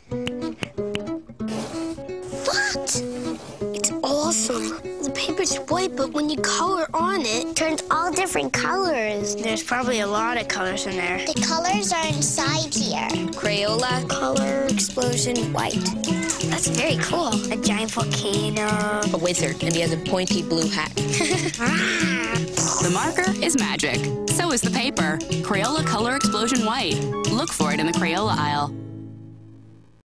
What? It's awesome. The paper's white, but when you color on it, it turns all different colors. There's probably a lot of colors in there. The colors are inside here. Crayola, color, explosion, white. That's very cool. A giant volcano. A wizard, and he has a pointy blue hat. The marker is magic. So is the paper. Crayola Color Explosion White. Look for it in the Crayola aisle.